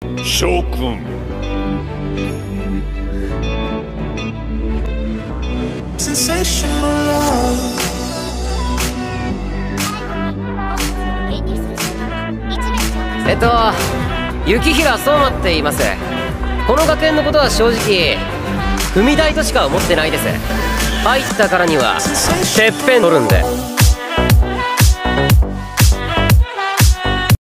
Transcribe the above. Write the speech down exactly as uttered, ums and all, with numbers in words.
諸君。 えっと雪平相馬って言います。この学園のことは正直踏み台としか思ってないです。入ったからにはてっぺん取るんで。